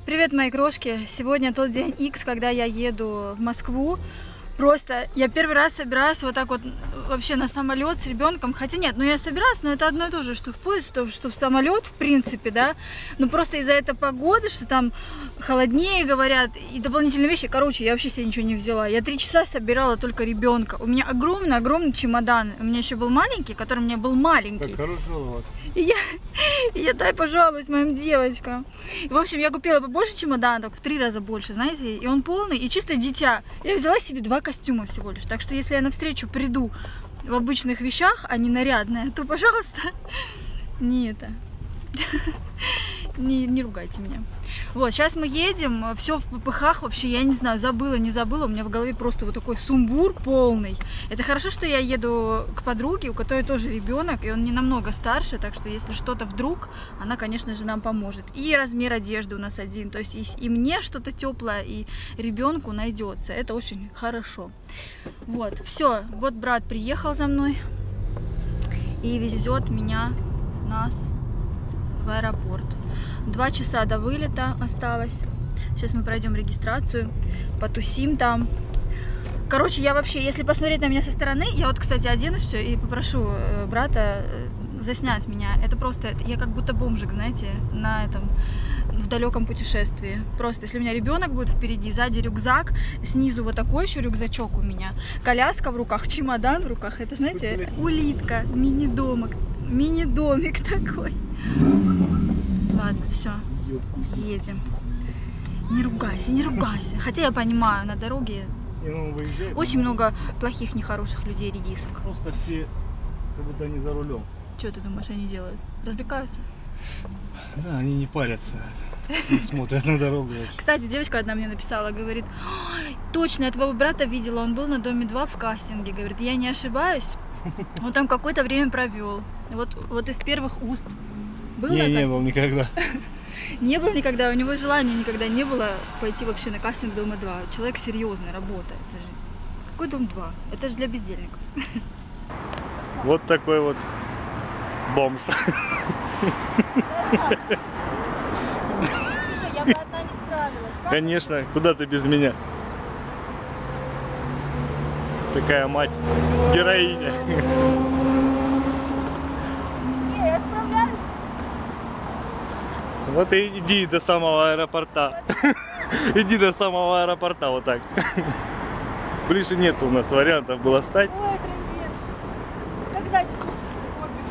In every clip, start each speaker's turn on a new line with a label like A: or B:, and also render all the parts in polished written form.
A: Привет, мои крошки! Сегодня тот день X, когда я еду в Москву. Просто я первый раз собираюсь вот так вот вообще на самолет с ребенком. Хотя нет, я собираюсь, но это одно и то же, что в поезд, что в самолет, в принципе, да. Но просто из-за этой погоды, что там холоднее, говорят, и дополнительные вещи. Короче, я вообще себе ничего не взяла. Я 3 часа собирала только ребенка. У меня огромный чемодан. У меня еще был маленький, который у меня был маленький.
B: Так хорошо.
A: И я дай пожалуюсь моим девочкам. И, в общем, я купила побольше чемодана, так в 3 раза больше, знаете. И он полный, и чисто дитя. Я взяла себе 2 костюма всего лишь. Так что если я навстречу приду в обычных вещах, а не нарядная, то, пожалуйста, не ругайте меня. Вот, сейчас мы едем, все в попыхах, вообще, я не знаю, забыла, не забыла, у меня в голове просто вот такой сумбур полный. Это хорошо, что я еду к подруге, у которой тоже ребенок, и он не намного старше, так что если что-то вдруг, она, конечно же, нам поможет. И размер одежды у нас один, то есть и мне что-то теплое, и ребенку найдется, это очень хорошо. Вот, все, вот брат приехал за мной и везет нас в аэропорт. 2 часа до вылета осталось. Сейчас мы пройдем регистрацию, потусим там. Короче, я вообще, если посмотреть на меня со стороны, я вот, кстати, оденусь все и попрошу брата заснять меня. Это просто, я как будто бомжик, знаете, в далеком путешествии. Просто, если у меня ребенок будет впереди, сзади рюкзак, снизу вот такой еще рюкзачок у меня, коляска в руках, чемодан в руках. Это, знаете, улитка, мини-домик такой. Ладно, все, едем. Не ругайся. Хотя я понимаю, на дороге очень много плохих, нехороших людей, редисок.
B: Просто все, как будто они за рулем.
A: Что ты думаешь, они делают? Развлекаются?
B: Да, они не парятся, не смотрят на дорогу.
A: Кстати, девочка одна мне написала, говорит, точно, я твоего брата видела, он был на Доме 2 в кастинге, говорит, я не ошибаюсь, он там какое-то время провел, вот из первых уст.
B: Не был никогда.
A: Не был никогда, у него желания никогда не было пойти вообще на кастинг Дома 2. Человек серьезный, работает. Какой Дом 2? Это же для бездельников.
B: Вот такой вот бомж.
A: Слушай, я бы одна не справилась.
B: Конечно, куда ты без меня? Такая мать, героиня.
A: Не, я справляюсь.
B: Вот и иди до самого аэропорта. Иди до самого аэропорта, вот так. Ближе нет у нас вариантов было стать.
A: Ой, трындец. Как сзади смотрится, корпус.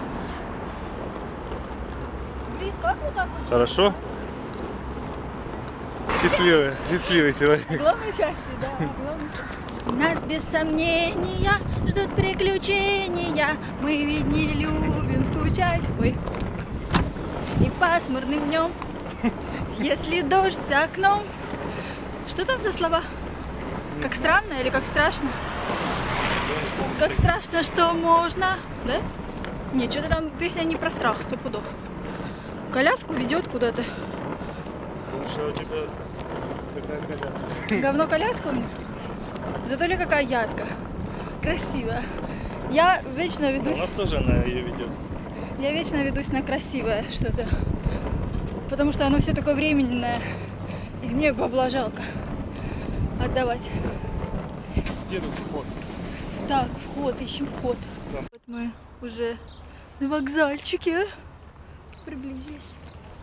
A: Блин, как вот так вот?
B: Хорошо? Счастливый человек.
A: Главной части, да. Нас без сомнения ждут приключения. Мы ведь не любим скучать. Ой. И пасмурным днем, если дождь за окном. Что там за слова? Как странно или как страшно? Как страшно, что можно, да? Нет, что-то там песня не про страх, 100 пудов. Коляску ведет куда-то.
B: Лучше у тебя такая коляска.
A: Говно коляска у меня? Зато ли какая яркая, красивая. Я вечно ведусь.
B: У нас тоже она ее ведет.
A: Я вечно ведусь на красивое что-то, потому что оно все такое временное, и мне бабла жалко отдавать.
B: Где тут вход?
A: Так, вход, ищем вход.
B: Да.
A: Вот мы уже на вокзальчике. Приблизились.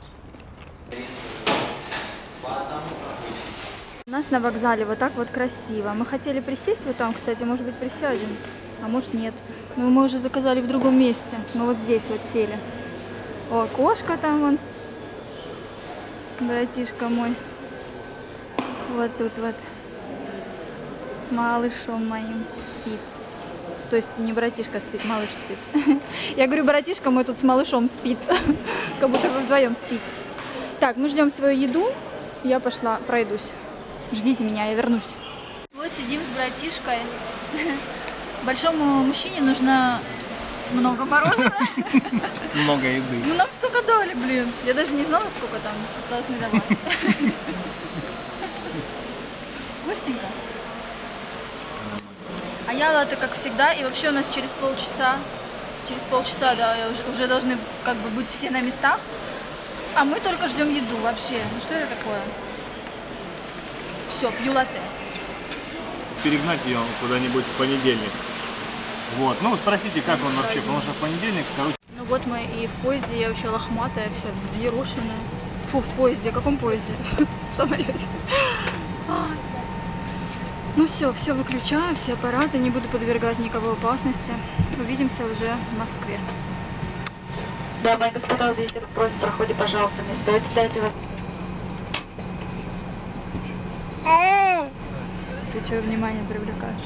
A: У нас на вокзале вот так вот красиво. Мы хотели присесть вот там, кстати, может быть присядем, а может нет. Но мы уже заказали в другом месте. Мы вот здесь вот сели. О, кошка там вон. Братишка мой. Вот тут вот. С малышом моим спит. То есть не братишка спит, малыш спит. Я говорю, братишка мой тут с малышом спит. Как будто вы вдвоем спите. Так, мы ждем свою еду. Я пошла, пройдусь. Ждите меня, я вернусь. Вот сидим с братишкой. Большому мужчине нужно много мороженого.
B: Много еды.
A: Ну нам столько дали, блин. Я даже не знала, сколько там должны давать. Вкусненько. А я латте, как всегда, и вообще у нас через полчаса, да, уже должны как бы быть все на местах. А мы только ждем еду вообще. Ну что это такое? Все, пью латте.
B: Перегнать ее куда-нибудь в понедельник. Вот. Ну, спросите, как он вообще, потому что в понедельник, короче...
A: Ну вот мы и в поезде, я вообще лохматая, вся взъерошенная. Фу, в поезде, в каком поезде? В самолете. Ну все выключаю, все аппараты, не буду подвергать никого опасности. Увидимся уже в Москве.
C: Да, мои господа, здесь просьба, проходи, пожалуйста, не стоит ждать его.
A: Ты что, внимание привлекаешь?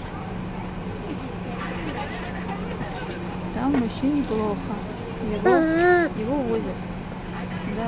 A: Там мужчине плохо. Его увозят. Да.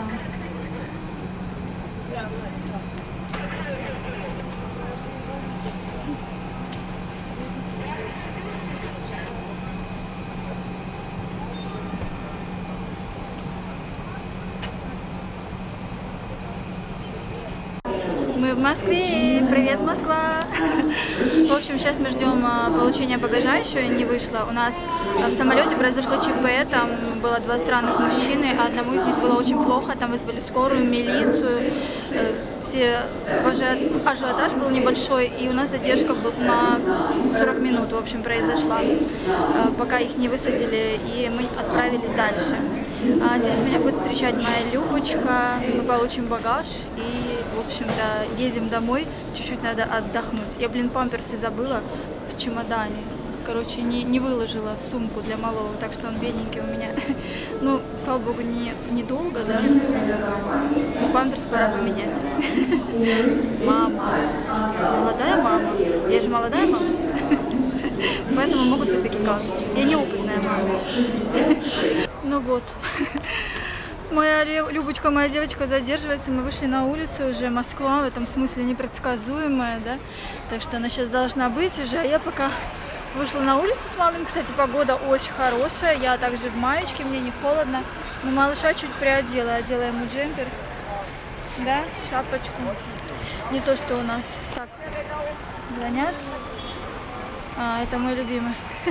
A: Мы в Москве. Привет, Москва. В общем, сейчас мы ждем получения багажа, еще не вышло. У нас в самолете произошло ЧП, там было два странных мужчины, а одному из них было очень плохо, там вызвали скорую, милицию. Все ажиотаж был небольшой, и у нас задержка на 40 минут, в общем, произошла, пока их не высадили, и мы отправились дальше. Сейчас меня будет встречать моя Любочка, мы получим багаж и, в общем-то, едем домой, чуть-чуть надо отдохнуть. Я, памперсы забыла в чемодане, короче, не выложила в сумку для малого, так что он бедненький у меня. Ну, слава богу, недолго, да, но памперс пора поменять. Мама, молодая мама, я же молодая мама. Поэтому могут быть такие казусы. Я неопытная мама еще. Ну вот. Моя Любочка, моя девочка задерживается. Мы вышли на улицу уже. Москва в этом смысле непредсказуемая, да. Так что она сейчас должна быть уже. А я пока вышла на улицу с малым. Кстати, погода очень хорошая. Я также в маечке, мне не холодно. Но малыша чуть приодела. Одела ему джемпер. Да, шапочку. Не то, что у нас. Так, звонят. Это мой любимый.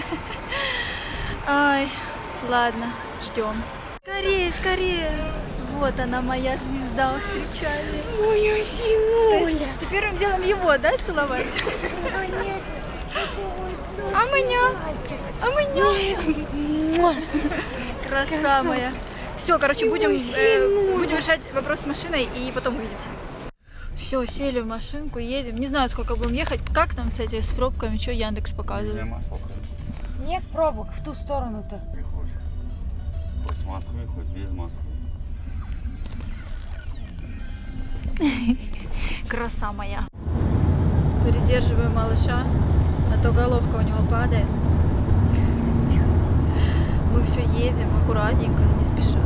A: Ай, ладно, ждем. Скорее, скорее. Вот она, моя звезда, встречает.
D: Моя синуля.
A: Ты первым делом его, да, целовать? А меня. Краса моя. Все, короче, будем решать вопрос с машиной и потом увидимся. Все, сели в машинку, едем. Не знаю, сколько будем ехать. Как там с пробками? Что Яндекс показывает?
D: Нет пробок в ту сторону-то.
B: Хоть с Москвы, хоть без Москвы.
A: Краса моя. Придерживаю малыша, а то головка у него падает. Мы все едем аккуратненько, не спеша.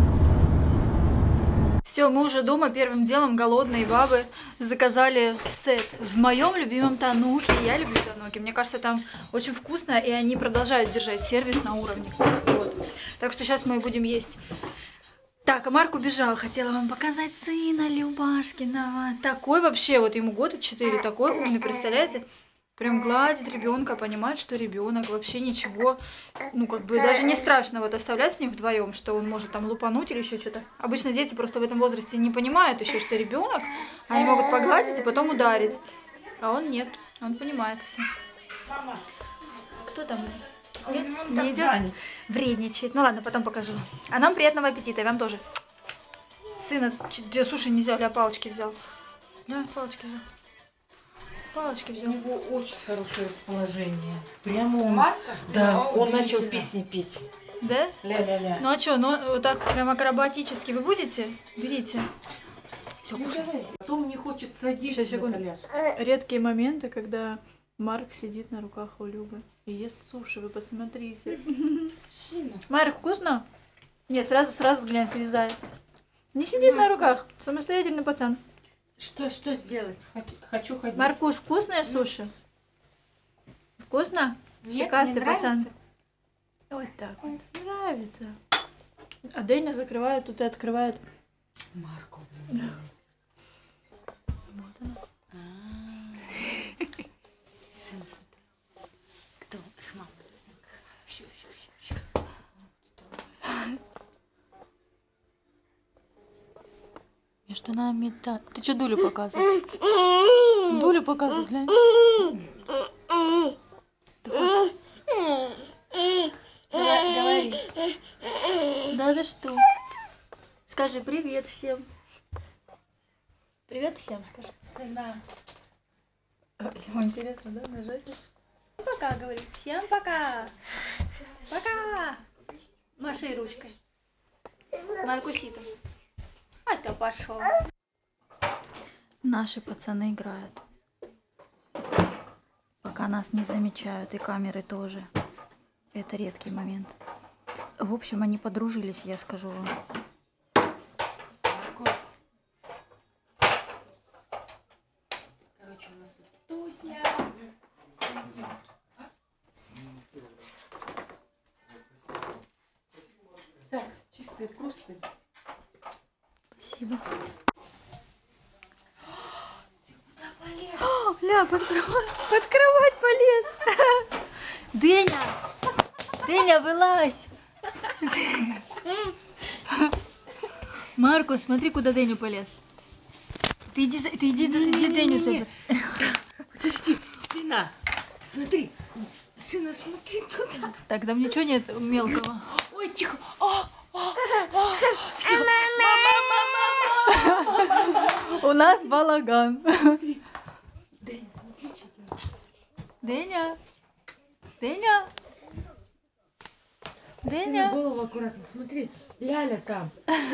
A: Все, мы уже дома, первым делом голодные бабы заказали сет в моем любимом Тануке. Я люблю Тануки, мне кажется, там очень вкусно, и они продолжают держать сервис на уровне. Вот. Так что сейчас мы будем есть. Так, а Марк убежал, хотела вам показать сына Любашкиного. Такой вообще, вот ему года 4, такой умный, представляете? Прям гладит ребенка, понимает, что ребенок вообще ничего, ну как бы даже не страшно вот оставлять с ним вдвоем, что он может там лупануть или еще что-то. Обычно дети просто в этом возрасте не понимают еще, что ребенок, они могут погладить и потом ударить, а он нет, он понимает все.
D: Мама,
A: Кто там?
D: не идет?
A: Вредничает. Ну ладно, потом покажу. А нам приятного аппетита, и вам тоже. Сына, суши не взяли, а палочки взял. Да, палочки взял. Палочки взял.
D: У него очень хорошее расположение. Прямо он,
C: Марка?
D: да, он начал песни петь.
A: Да?
D: Ля-ля-ля.
A: Ну а что, ну вот так прям акробатически вы будете? Берите. Все, кушай.
D: Потом не хочет садиться
A: Сейчас,
D: на
A: секунду.
D: коляску.
A: Редкие моменты, когда Марк сидит на руках у Любы и ест суши, вы посмотрите. Марк, вкусно? Нет, сразу глянь, слезает. Не сидит на руках, самостоятельный пацан.
D: Что сделать? Хочу ходить.
A: Маркуш, вкусные суши? Вкусно?
D: Нет,
A: Щекастый
D: не
A: пацан.
D: нравится?
A: Вот так вот. Нравится. А Дэня закрывает, тут и открывает.
D: Марку, блин.
A: Вот она.
D: Сын, кто с мамой? Все.
A: Между нами, да. Ты что Дулю показываешь? Дулю показывай, глянь. Давай, говори. Да за что? Скажи привет всем. Привет всем, скажи.
D: Сына.
A: Ему интересно, да, нажать? Пока, говори. Всем пока. Пока. Маши ручкой. Маркусита. А то пошел. Наши пацаны играют. Пока нас не замечают, и камеры тоже. Это редкий момент. В общем, они подружились, я скажу вам.
D: Маркус. Короче, у нас тут тусня. Так, чистые простыни.
A: Спасибо. О, ля, под кровать полез. Дыня! Дыня, вылазь! Маркус, смотри, куда Дэню полез. Ты иди Дэню собирай.
D: Подожди, сына, смотри. Сына, смотри туда.
A: Так, там ничего нет мелкого.
D: Ой, тихо.
A: Всё. У нас балаган.
D: Дэнни, смотри, что делаешь.
A: Дыня. Дыня.
D: Сына,
A: Дыня.
D: голову аккуратно, смотри. Ляля там.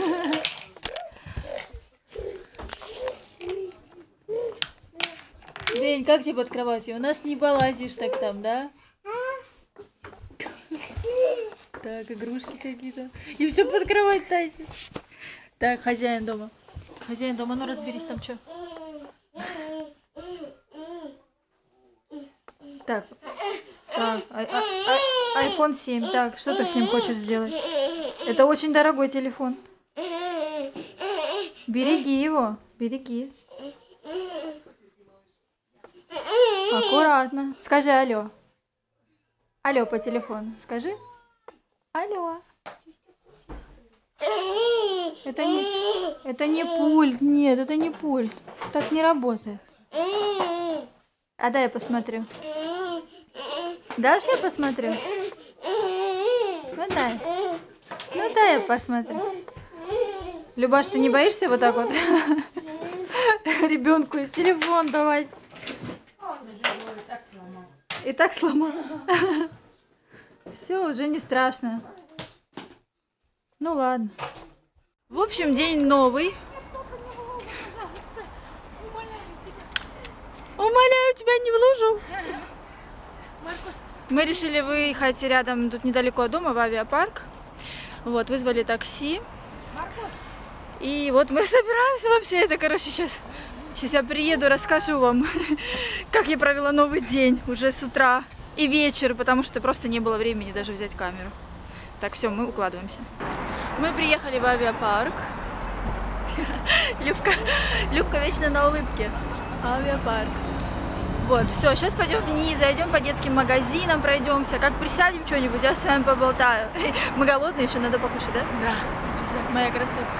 A: Дэнь, как тебе под кроватью? У нас не полазишь так там, да? Так, игрушки какие-то. И все под кровать тащит. Так, хозяин дома. Хозяин дома, ну разберись там что. Так. Так, iPhone 7. Так, что ты с ним хочешь сделать? Это очень дорогой телефон. Береги его. Береги. Аккуратно. Скажи алло. Алло по телефону. Скажи. Алло. Это не пульт. Нет, это не пульт. Так не работает. А дай я посмотрю. Дашь я посмотрю? Ну дай. Ну дай я посмотрю. Любаш, ты не боишься вот так вот ребенку из телефон давать?
D: Он уже его и так сломал.
A: И так сломал. Все, уже не страшно. Ну ладно. В общем, день новый. Умоляю тебя, не в лужу. Мы решили выехать рядом, тут недалеко от дома, в авиапарк. Вот, вызвали такси. И вот мы собираемся вообще. Это, короче, сейчас я приеду, расскажу вам, как я провела новый день уже с утра и вечер, потому что просто не было времени даже взять камеру. Так, все, мы укладываемся. Мы приехали в авиапарк. Любка вечно на улыбке. Авиапарк. Вот, все, сейчас пойдем вниз, зайдем по детским магазинам, пройдемся. Как присядем что-нибудь, я с вами поболтаю. Мы голодные, еще надо покушать, да?
D: Да, обязательно.
A: Моя красотка.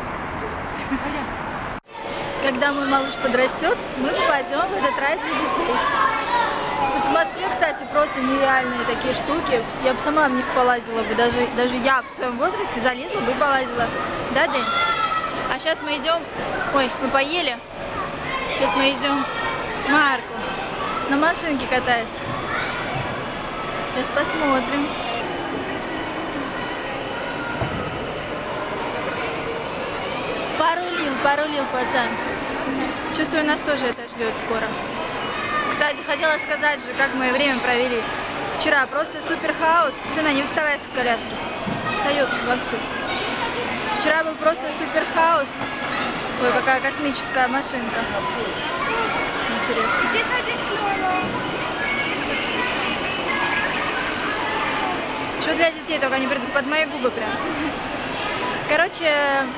A: Когда мой малыш подрастет, мы попадем в этот рай для детей. Тут в Москве, кстати, просто нереальные такие штуки. Я бы сама в них полазила бы, даже я в своем возрасте залезла бы и полазила. Да, Дэнь? А сейчас мы идем... Ой, мы поели. Сейчас мы идем к Марку. На машинке катается. Сейчас посмотрим. Порулил пацан. Чувствую, нас тоже это ждет скоро. Кстати, хотела сказать же, как мы время провели. Вчера просто супер хаос. Сына, не вставай с коляски. Встает вовсю. Вчера был просто супер хаос. Ой, какая космическая машинка. Интересно. Иди садись к Лёле. Что для детей, только они придут под мои губы прям. Короче,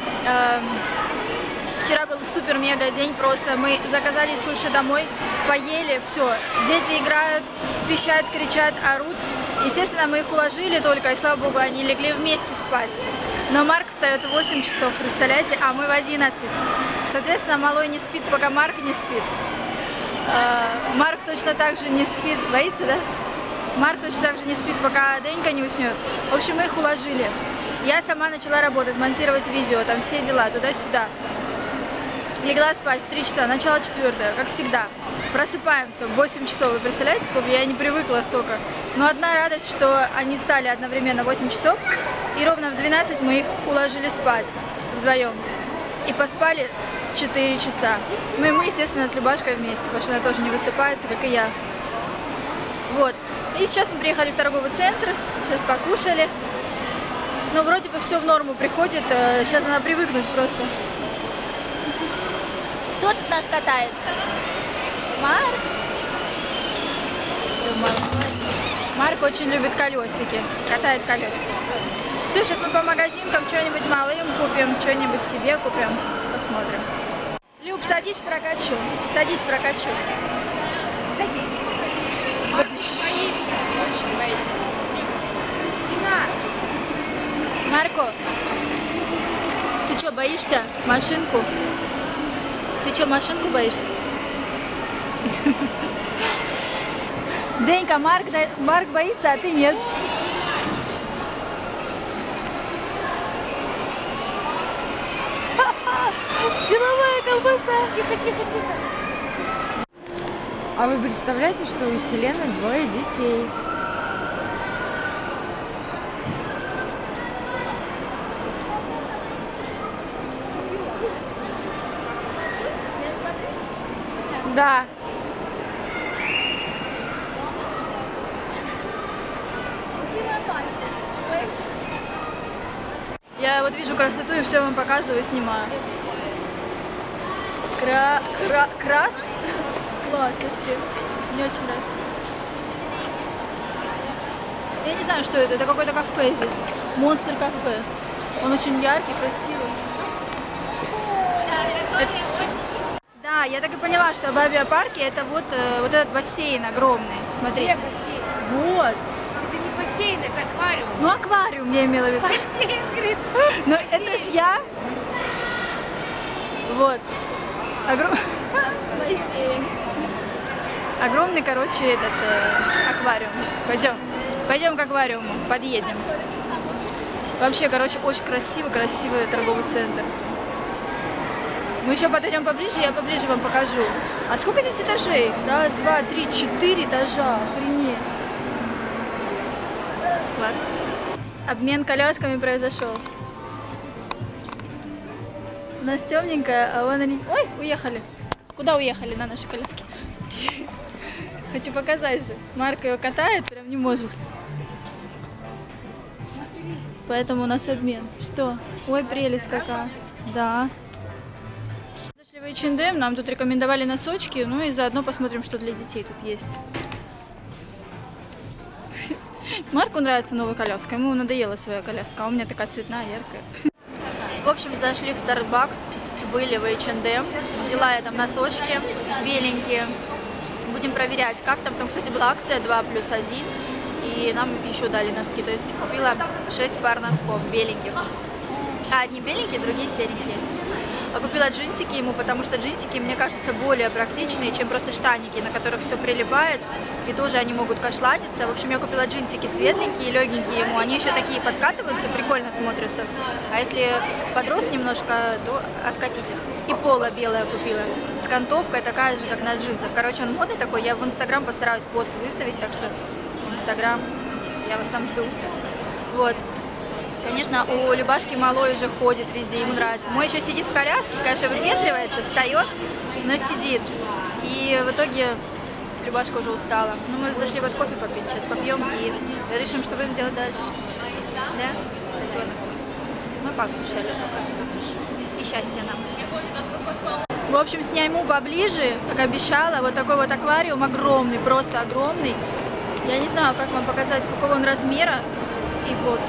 A: вчера был супер-мега день, просто мы заказали суши домой, поели, все. Дети играют, пищат, кричат, орут. Естественно, мы их уложили только, и слава богу, они легли вместе спать. Но Марк встает в 8 часов, представляете, а мы в 11. Соответственно, малой не спит, пока Марк не спит. Марк точно так же не спит. Боится, да? Марк точно так же не спит, пока Денька не уснет. В общем, мы их уложили. Я сама начала работать, монтировать видео, там все дела, туда-сюда. Легла спать в 3 часа, начало 4, как всегда. Просыпаемся в 8 часов. Вы представляете, сколько? Я не привыкла столько. Но одна радость, что они встали одновременно в 8 часов. И ровно в 12 мы их уложили спать вдвоем. И поспали 4 часа. Ну и мы, естественно, с Любашкой вместе, потому что она тоже не высыпается, как и я. Вот. И сейчас мы приехали в торговый центр, сейчас покушали. Ну, вроде бы все в норму приходит, сейчас надо привыкнуть просто. Кто тут нас катает? Марк? Марк очень любит колесики, катает колесики. Все, сейчас мы по магазинкам что-нибудь малым купим, что-нибудь себе купим, посмотрим. Люб, садись, прокачу. Садись, прокачу. Садись.
D: Боится, очень боится. Цена.
A: Марко, ты что, боишься машинку? Ты что, машинку боишься? Денька, Марк боится, а ты нет. Деловая колбаса. Тихо, тихо, тихо.
D: А вы представляете, что у Селены 2 детей? Да.
A: Я вот вижу красоту и все вам показываю, снимаю. Крас? Класс вообще. Мне очень нравится. Я не знаю, что это. Это какое-то кафе здесь. Монстр кафе. Он очень яркий, красивый. Да, я так и поняла, что в авиапарке это вот этот бассейн огромный. Смотрите.
D: Где бассейн?
A: Вот.
D: Это не бассейн, это аквариум.
A: Ну, аквариум я имела в виду.
D: Бассейн, говорит.
A: Но это ж я. Вот. Огромный, короче, этот аквариум. Пойдем к аквариуму, подъедем. Вообще, короче, очень красивый торговый центр. Мы еще подойдем поближе, я поближе вам покажу. А сколько здесь этажей? 1, 2, 3, 4 этажа. Охренеть. Класс. Обмен колясками произошел. У нас темненькая, а вон они... Ой, уехали. Куда уехали на нашей коляске? Хочу показать же. Марк ее катает, прям не может. Поэтому у нас обмен. Что? Ой, прелесть какая. Да. Зашли в H&M, нам тут рекомендовали носочки, ну и заодно посмотрим, что для детей тут есть. Марку нравится новая коляска, ему надоела своя коляска, а у меня такая цветная, яркая. В общем, зашли в Starbucks, были в H&M, взяла я там носочки беленькие. Будем проверять, как там. Там, кстати, была акция 2+1, и нам еще дали носки. То есть купила 6 пар носков беленьких. Одни беленькие, другие серенькие. Купила джинсики ему, потому что джинсики, мне кажется, более практичные, чем просто штаники, на которых все прилипает, и тоже они могут кошлатиться. В общем, я купила джинсики светленькие, легенькие ему, они еще такие подкатываются, прикольно смотрятся. А если подрос немножко, то откатить их. И поло белое купила, с кантовкой, такая же, как на джинсах. Короче, он модный такой, я в Инстаграм постараюсь пост выставить, так что Инстаграм, я вас там жду. Вот. Конечно, у Любашки малой уже ходит везде, ему нравится. Мой еще сидит в коляске, конечно, выпендривается, встает, но сидит. И в итоге Любашка уже устала. Ну, мы зашли вот кофе попить, сейчас попьем и решим, что будем делать дальше. Да, котенок? Мы покушали только что. И счастья нам. В общем, сниму поближе, как обещала. Вот такой вот аквариум огромный, просто огромный. Я не знаю, как вам показать, какого он размера. И вот.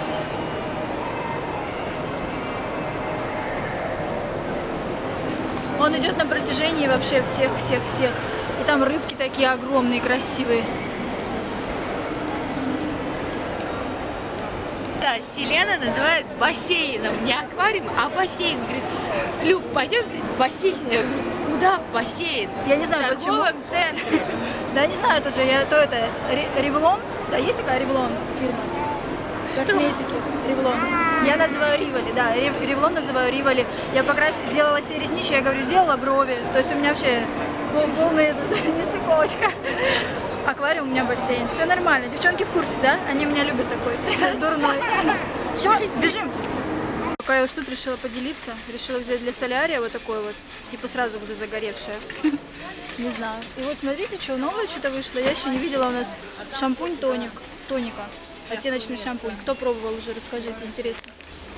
A: Он идет на протяжении вообще всех. И там рыбки такие огромные, красивые.
D: это Селена называет бассейном. Не аквариум, а бассейн. Говорит, Люб, пойдем в бассейн. Я говорю, куда в бассейн?
A: Я не знаю,
D: в торговом центре.
A: Да, не знаю тоже, Ревлон, да, есть такая Ревлон фирма? Косметики, Ревлон. Я называю Риволи, да, Ревлон называю Риволи. Я сделала себе реснички, я говорю, сделала брови. То есть у меня вообще полная нестыковочка. Аквариум, у меня бассейн. Все нормально. Девчонки в курсе, да? Они меня любят такой дурной. Все, бежим. Пока я уж тут решила поделиться, решила взять для солярия вот такой вот, типа сразу буду загоревшая. Не знаю. И вот смотрите, что новое что-то вышло. Я еще не видела у нас шампунь тоника. Оттеночный шампунь. Кто пробовал уже, расскажите, интересно.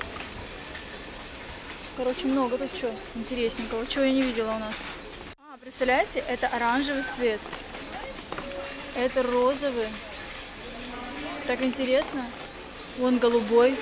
A: Короче, много тут что интересненького. Чего я не видела у нас. Представляете, это оранжевый цвет. Это розовый. Так интересно. Вон голубой.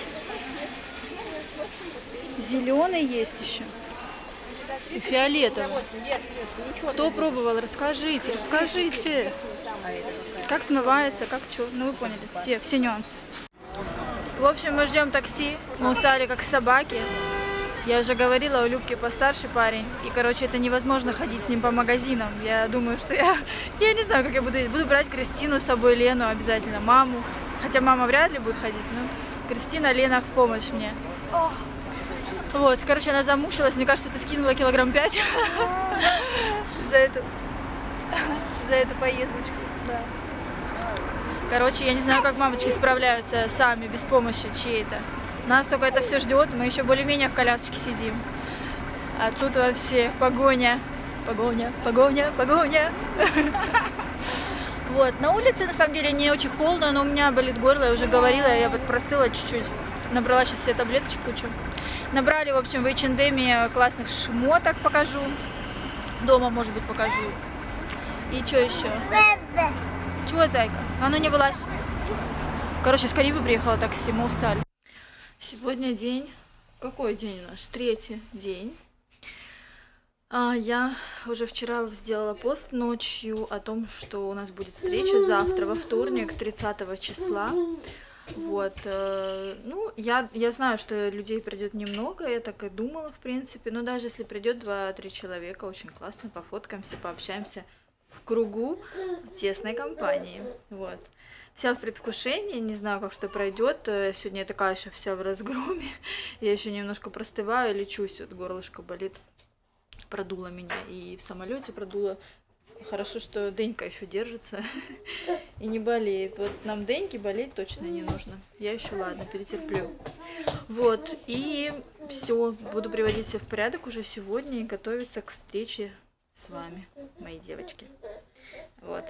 A: Зеленый есть еще. И фиолетовый. Кто пробовал? Расскажите, расскажите. Как смывается, как что. Ну вы поняли, все нюансы. В общем, мы ждем такси. Мы устали как собаки. Я уже говорила, у Любки постарше парень. И, короче, это невозможно ходить с ним по магазинам. Я думаю, что я не знаю, как я буду брать Кристину с собой, Лену обязательно, маму. Хотя мама вряд ли будет ходить, но Кристина, Лена в помощь мне. Вот, короче, она замучилась. Мне кажется, ты скинула килограмм 5 за эту поездочку. Да. Короче, я не знаю, как мамочки справляются сами, без помощи чьей-то. Нас только это все ждет, мы еще более-менее в колясочке сидим. А тут вообще погоня. Погоня. Вот, на улице на самом деле не очень холодно, но у меня болит горло, я уже говорила, я вот простыла чуть-чуть. Набрала сейчас себе таблеточку кучу. Набрали, в общем, в H&M классных шмоток, покажу. Дома, может быть, покажу. И что еще? Чего, зайка? А ну не вылазь. Короче, с Карибы приехала такси, мы устали. Сегодня день. Какой день у нас? 3-й день. Я уже вчера сделала пост ночью о том, что у нас будет встреча завтра, во вторник, 30 числа. Вот. Ну, я знаю, что людей придет немного, я так и думала, в принципе. Но даже если придет 2-3 человека, очень классно, пофоткаемся, пообщаемся в кругу тесной компании. Вот. Вся в предвкушении, не знаю, как что пройдет. Сегодня я такая еще вся в разгроме. Я еще немножко простываю, лечусь, вот горлышко болит. Продуло меня и в самолете продуло. Хорошо, что Денька еще держится и не болеет. Вот нам Деньке болеть точно не нужно. Я еще, ладно, перетерплю. Вот, и все, буду приводить себя в порядок уже сегодня и готовиться к встрече с вами, мои девочки. Вот.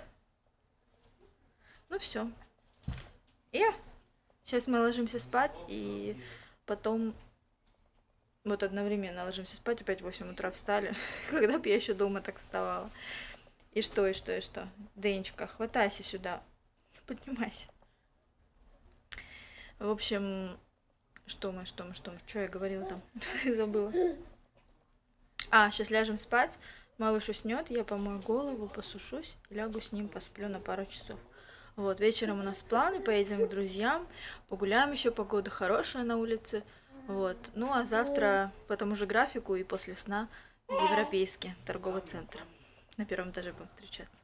A: Ну все. И сейчас мы ложимся спать, и потом вот одновременно ложимся спать, опять в 8 утра встали. Когда бы я еще дома так вставала. И что? Денечка, хватайся сюда. Поднимайся. В общем, что я говорила там? Забыла. Сейчас ляжем спать. Малыш уснет, я помою голову, посушусь, лягу с ним, посплю на пару часов. Вот, вечером у нас планы, поедем к друзьям, погуляем еще, погода хорошая на улице. Вот, ну а завтра по тому же графику и после сна в Европейский торговый центр. На 1-м этаже будем встречаться.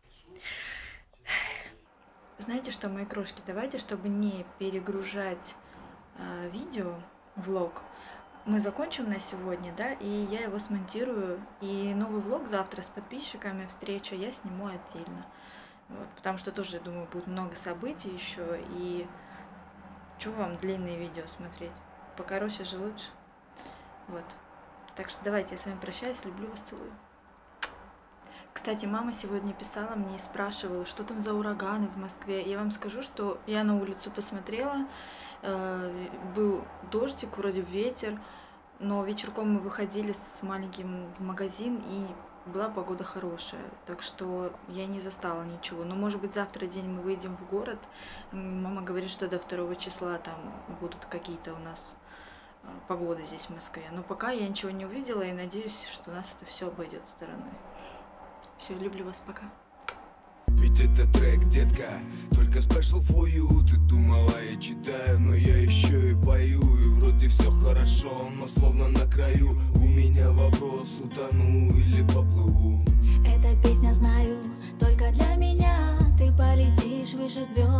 A: Знаете что, мои крошки, давайте, чтобы не перегружать видео, влог, мы закончим на сегодня, да, и я его смонтирую, и новый влог завтра с подписчиками, встреча, я сниму отдельно. Вот, потому что тоже, я думаю, будет много событий еще, и что вам длинные видео смотреть? Покороче же лучше. Вот. Так что давайте, я с вами прощаюсь, люблю вас, целую. Кстати, мама сегодня писала мне и спрашивала, что там за ураганы в Москве. Я вам скажу, что я на улицу посмотрела, был дождик, вроде ветер, но вечерком мы выходили с маленьким в магазин, и была погода хорошая, так что я не застала ничего. Но, может быть, завтра день мы выйдем в город. Мама говорит, что до 2 числа там будут какие-то у нас погоды здесь в Москве. Но пока я ничего не увидела, и надеюсь, что нас это все обойдет стороной. Все, люблю вас, пока.
E: Ведь это трек, детка, только special for you. Ты думала, я читаю, но я еще и пою. И вроде все хорошо, но словно на краю. У меня вопрос, утону или поплыву.
F: Эта песня знаю только для меня. Ты полетишь выше звезд.